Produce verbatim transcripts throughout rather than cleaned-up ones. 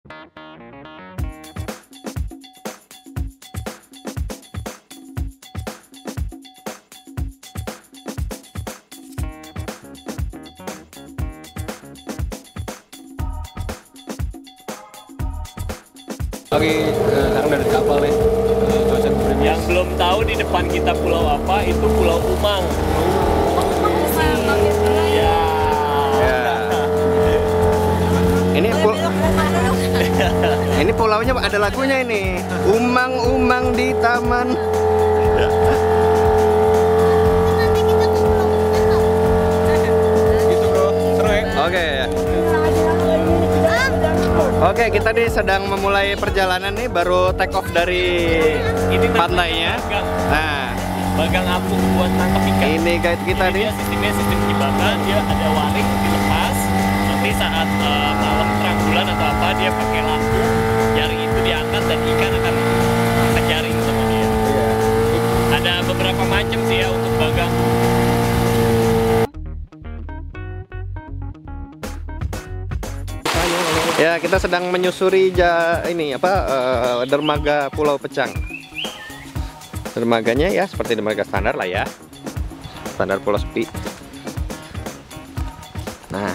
Oke, sekarang udah di kapal nih. Yang belum tahu di depan kita pulau apa, itu Pulau Umang. Ya. Ya. Ini pul ini pulaunya ada lagunya ini. Umang-umang di taman. Gitu bro, seru ya? Oke. Oke, kita nih sedang memulai perjalanan nih, baru take off dari Ini pantainya. Bagang, Nah, bagang apung buat nangkep ikan. ini guide kita Ini nih. dia sistemnya sistem jebakan, dia ada waring dilepas. Nanti saat uh, malam terang bulan atau apa, dia pakai lampu, jaring itu diangkat dan ikan akan kejaring sama dia. Iya. Ada beberapa macam sih ya untuk bagang. Ya, kita sedang menyusuri ja, ini apa uh, dermaga Pulau Pecang. Dermaganya ya seperti dermaga standar lah ya, standar Pulau Sepi. Nah,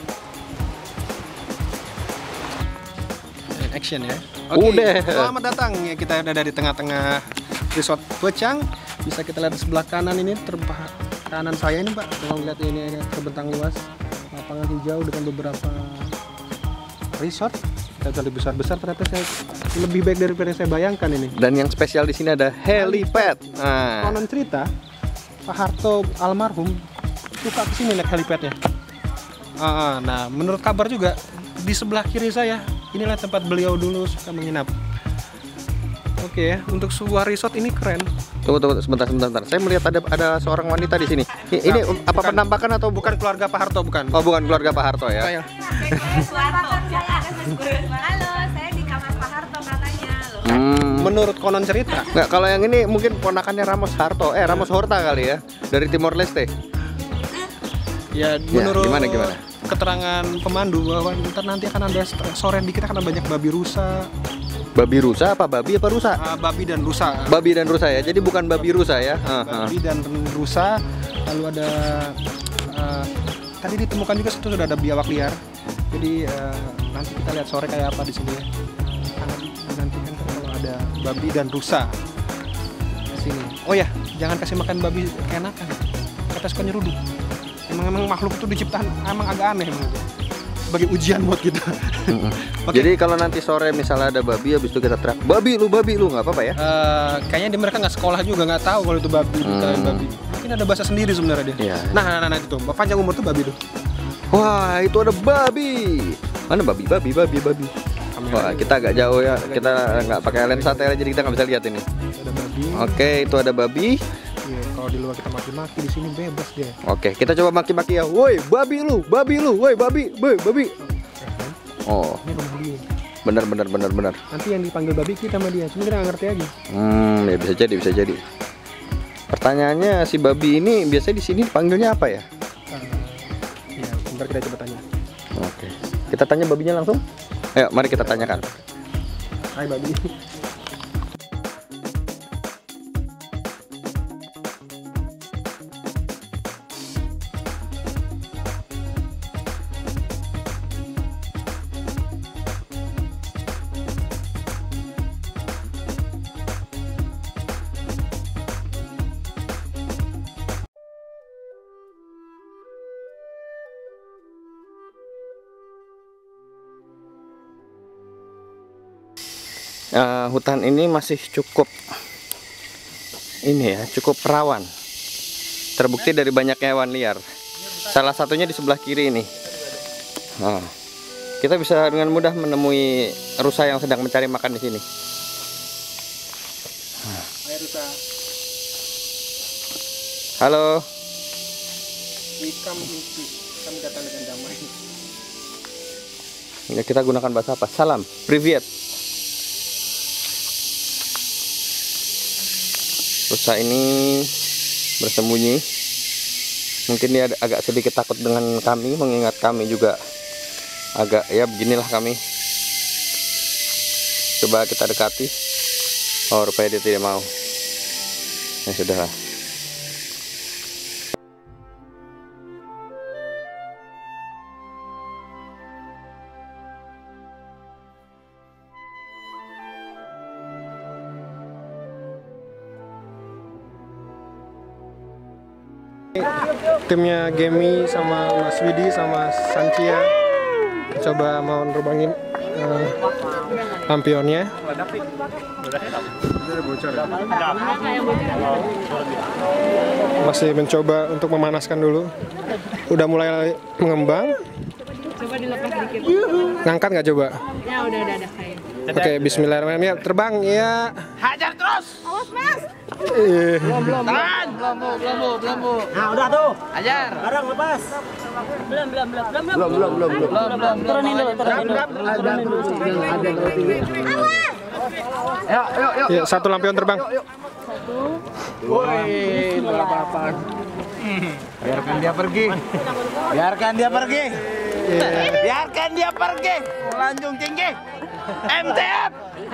action ya. Udah. Selamat datang ya, kita ada di tengah-tengah resort Pecang. Bisa kita lihat di sebelah kanan ini, terbah kanan saya ini Pak. Kalau lihat ini ada terbentang luas lapangan hijau dengan beberapa resort. Kita lebih besar-besar, ternyata saya lebih baik daripada yang saya bayangkan ini. dan yang spesial di sini ada helipad. Nah, Konon cerita Pak Harto almarhum suka kesini naik helipadnya. Ah, nah, menurut kabar juga di sebelah kiri saya inilah tempat beliau dulu suka menginap. Oke ya, untuk sebuah resort ini keren. tunggu tunggu sebentar sebentar. sebentar. Saya melihat ada ada seorang wanita di sini. I- Ini Nah, apa bukan. penampakan atau bukan? Bukan keluarga Pak Harto, bukan. Oh, bukan keluarga Pak Harto ya. Saya. Halo, saya di kamar Pak Harto katanya loh. Hmm. Menurut konon cerita, Nggak, kalau yang ini mungkin ponakannya Ramos Harto, eh Ramos Horta kali ya, dari Timor Leste. ya menurut gimana, gimana? keterangan pemandu bahwa ntar nanti akan ada sore dikit akan ada banyak babi rusa, Babi rusa apa babi apa rusa? ah, babi dan rusa. Babi dan rusa ya. Jadi bukan babi rusa ya. Ah, ah. Babi dan rusa, lalu ada ah, tadi ditemukan juga situ sudah ada biawak liar. Jadi ah, nanti kita lihat sore kayak apa di sini ya. Sangat dinantikan kalau ada babi dan rusa di sini. Oh ya, jangan kasih makan babi keenakan. Kata suka nyeruduk. Emang emang makhluk itu diciptakan emang agak aneh emang itu. Sebagai ujian buat kita. Oke. Jadi kalau nanti sore misalnya ada babi, habis itu kita teriak, babi lu, babi lu, nggak apa-apa ya? Eh, kayaknya di mereka nggak sekolah juga, nggak tahu kalau itu babi, bukan Hmm. babi. Mungkin ada bahasa sendiri sebenarnya dia. Iya. Nah, nah, nah, nah itu, panjang umur tuh babi tuh. Wah, itu ada babi. Mana babi, babi, babi, babi. Wah, kita agak jauh ya. Kita nggak pakai lensa tele, jadi kita nggak bisa lihat ini. Ada babi. Oke, itu ada babi. Iya, kalau di luar kita maki-maki, di sini bebas dia. Oke, kita coba maki-maki ya. Woi, babi lu, babi lu, woi babi, woi babi. Oh, Ini rumah dia. benar, benar, benar, benar. Nanti yang dipanggil babi kita sama dia, cuma kita nggak ngerti aja. Hmm, ya bisa jadi, bisa jadi. Pertanyaannya si babi ini biasanya di sini panggilnya apa ya? Uh, ya, bentar kita coba tanya. Oke, kita tanya babinya langsung. Ayo, mari kita tanyakan. Hai babi. Eh, hutan ini masih cukup ini ya, cukup rawan. Terbukti dari banyak hewan liar. Salah satunya di sebelah kiri ini. Nah, kita bisa dengan mudah menemui rusa yang sedang mencari makan di sini. Hai rusa. Halo. We come in peace. Kami datang dengan damai. Ya, kita gunakan bahasa apa? Salam, privyet. Rusa ini bersembunyi. Mungkin dia ada- agak sedikit takut dengan kami, mengingat kami juga agak ya beginilah kami. Coba kita dekati. Oh, rupanya dia tidak mau. Ya sudahlah. Timnya Gemi sama Mas Widi sama Sancia coba mau nerbangin uh, lampionnya. Masih mencoba untuk memanaskan dulu. Udah mulai mengembang. Coba dilepas dikit. Ngangkat nggak coba? Ya udah udah ada kayak. Oke, bismillahirrahmanirrahim. Terbang ya. Hajar terus. Awas mas. Eh, Belum belum. Tahan. Belum bu, belum bu, belum bu. Nah, udah tuh. Hajar. Sekarang lepas. Belum belum belum belum Belum, belum, belum, belum. Belum belum. Turunin dulu, turunin dulu. Turunin dulu. Ada Yuk yuk yuk. ya, satu lampion terbang. Woi, apa-apa. Biarkan dia pergi. Biarkan dia pergi. Biarkan dia pergi. Lanjung tinggi. M T F.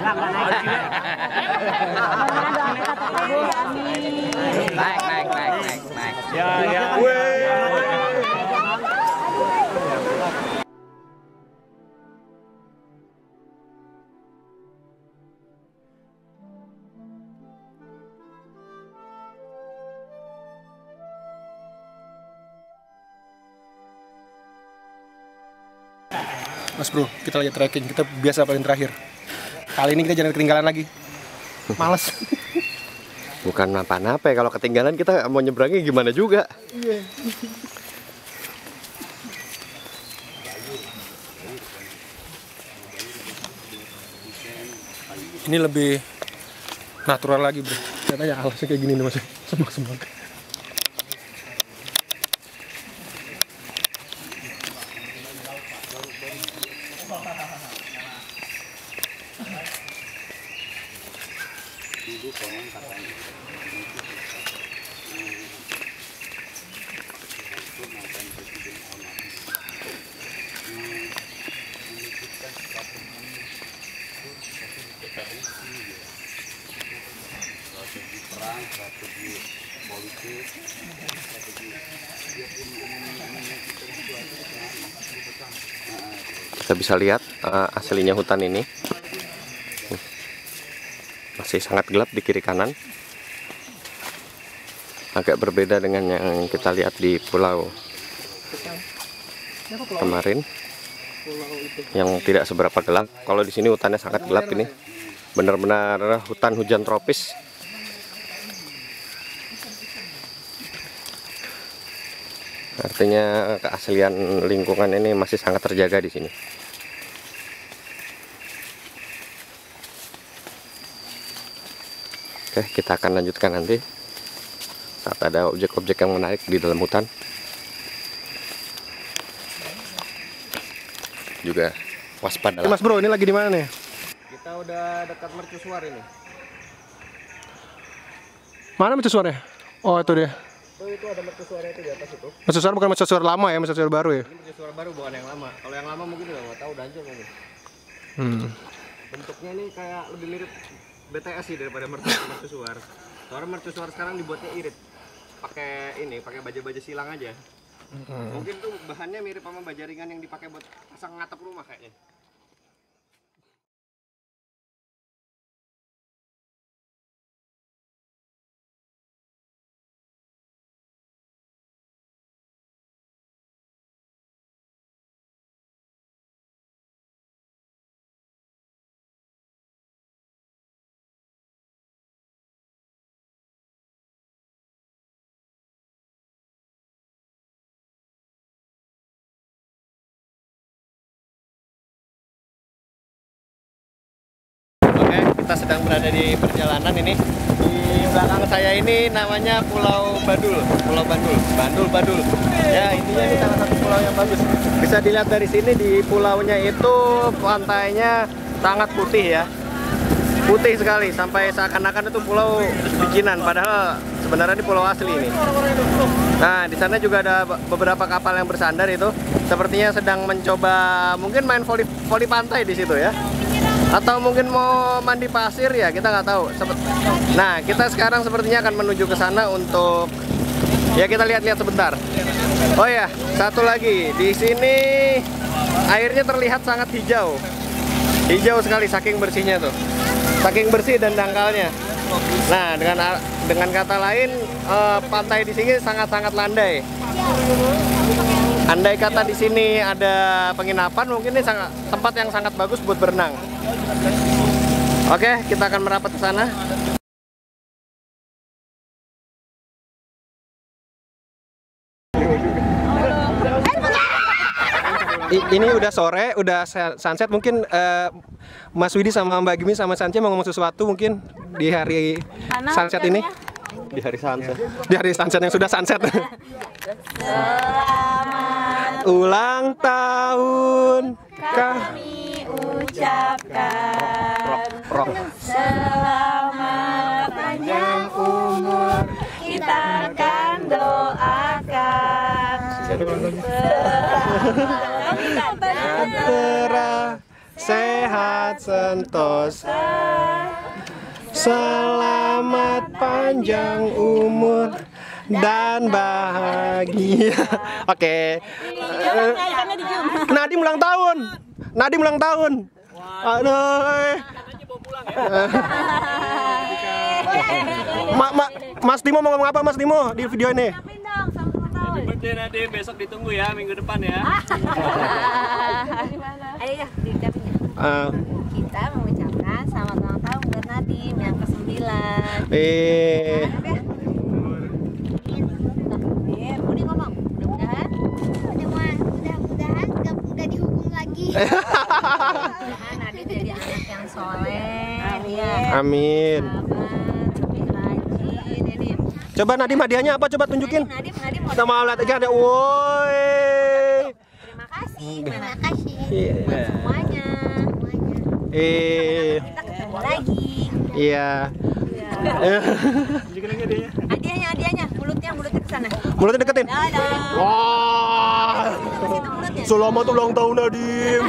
Naik naik naik naik naik. Ya ya. Mas bro, kita lagi trekking. Kita biasa paling terakhir. Kali ini kita jangan ketinggalan lagi. Males. Bukan apa-apa ya, kalau ketinggalan kita mau nyebrangnya gimana juga. Iya. Ini lebih natural lagi bro. Katanya alasnya kayak gini nih mas. Semak-semak. Kita bisa lihat uh, aslinya hutan ini masih sangat gelap di kiri kanan, agak berbeda dengan yang kita lihat di pulau kemarin yang tidak seberapa gelap. Kalau di sini hutannya sangat gelap, ini benar-benar hutan hujan tropis. Artinya keaslian lingkungan ini masih sangat terjaga di sini. Oke, kita akan lanjutkan nanti saat ada objek-objek yang menarik di dalam hutan. Juga waspada. Mas bro, ini lagi di mana nih? Kita udah dekat mercusuar ini. Mana mercusuarnya? Oh itu dia. Oh, itu ada mercusuarnya itu di atas itu. Mercusuar bukan mercusuar lama ya, mercusuar baru ya? Ini mercusuar baru, bukan yang lama. Kalau yang lama mungkin udah nggak tahu, udah hancur mungkin. Hmm. Bentuknya ini kayak lebih mirip B T S sih daripada mercusuar. Soalnya mercusuar sekarang dibuatnya irit, pakai ini, pakai baja-baja silang aja. Hmm. Mungkin tuh bahannya mirip sama baja ringan yang dipakai buat pasang ngatap rumah kayaknya. Kita sedang berada di perjalanan ini. Di belakang saya ini namanya Pulau Badul, Pulau Bandul, Bandul Badul. Ya, intinya ini salah satu pulau yang bagus. Bisa dilihat dari sini, di pulaunya itu pantainya sangat putih ya. Putih sekali, sampai seakan-akan itu pulau bikinan, padahal sebenarnya ini pulau asli ini. Nah, di sana juga ada beberapa kapal yang bersandar itu. Sepertinya sedang mencoba mungkin main voli, voli pantai di situ ya. Atau mungkin mau mandi pasir ya, kita nggak tahu. Sempet- Nah, kita sekarang sepertinya akan menuju ke sana untuk ya kita lihat-lihat sebentar. Oh ya, satu lagi di sini airnya terlihat sangat hijau, hijau sekali saking bersihnya tuh, saking bersih dan dangkalnya. Nah, dengan dengan kata lain, eh, pantai di sini sangat-sangat landai. Andai kata di sini ada penginapan, mungkin ini sangat, tempat yang sangat bagus buat berenang. Oke, kita akan merapat ke sana. I- ini udah sore, udah sa- sunset. Mungkin eh, Mas Widi sama Mbak Gimi sama Santia mau ngomong sesuatu mungkin di hari sunset ini. Di hari sunset. Di hari sunset yang sudah sunset. Selamat Ulang tahun kami ucapkan. Rok. Selamat panjang umur kita akan doakan. Sejahtera, sehat sentosa, selamat panjang umur dan bahagia. Oke. Nadim ulang tahun. Nadim ulang tahun. Aduh. Ma, ma, Mas Timo mau ngomong apa Mas Timo di video ini? Birthday Nadim, besok ditunggu ya minggu depan ya. Ayo ya, diucapin ya. Uh, Kita mengucapkan selamat ulang tahun buat Nadim yang kesembilan. eh, Eh, Budi ngomong, mudah-mudahan Mudah-mudahan gak udah dihukum lagi. mudah-mudahan Nadim jadi anak yang soleh. Amin. amin. Lebih rajin ya Dim. Coba Nadim hadiahnya apa? Coba tunjukin. Nadim, Nadim mau Kita mau lihat aja ada. Woi. terima kasih. Terima kasih Iya. Semuanya. Eh, Kita ketemu lagi. iya. Hadiahnya, hadiahnya. Mulutnya, mulutnya ke sana. Mulutnya deketin. Dadah. Wah. Ke situ mulutnya. Selamat ulang tahun Nadim.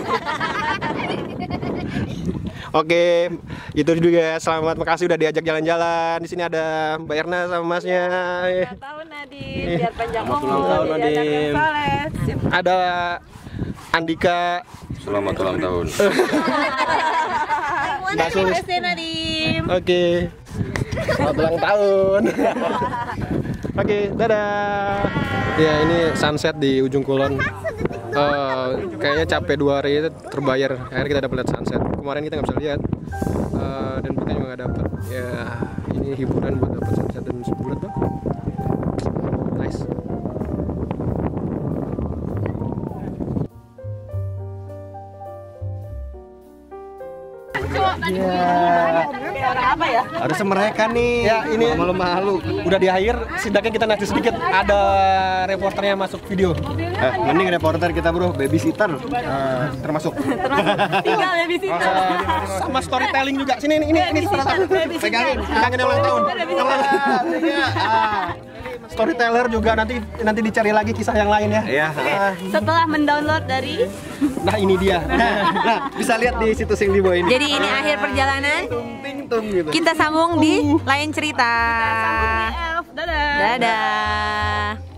Oke, itu juga selamat, makasih udah diajak jalan-jalan. Di sini ada Mbak Erna sama Masnya. Tahun Nadim, biar panjang Selamat umur, ulang tahun, jadi anak yang Nadim. soleh. Ada Andika. Selamat ulang tahun. Mbak Sus. Terima Nadim. Oke. Selamat ulang tahun. Oke, dadah. Ya, ini sunset di ujung kulon. Eh, kayaknya capek dua hari itu terbayar. Akhirnya kita dapat lihat sunset. Kemarin kita nggak bisa lihat. Eh, dan kita juga nggak dapat. Ya, ini hiburan buat dapat sunset dan sebulan bang. Nice. Apa ya? Harusnya mereka nih. Ya, ini malu-malu. Udah di akhir, setidaknya kita nanti sedikit ada reporternya masuk video. Eh, mending reporter kita bro, babysitter. Eh, termasuk. Tinggal ya di situ. Sama storytelling juga. Sini ini ini ini pegangin, pegangin yang ulang tahun. Yang ulang tahun. Ah. Storyteller juga nanti nanti dicari lagi kisah yang lain ya. Iya. Ah, Setelah mendownload dari nah ini dia. Nah, bisa lihat di situs yang di bawah ini. Jadi ini akhir perjalanan. Ting tung gitu. Kita sambung di lain cerita. Elf. Dadah. Dadah.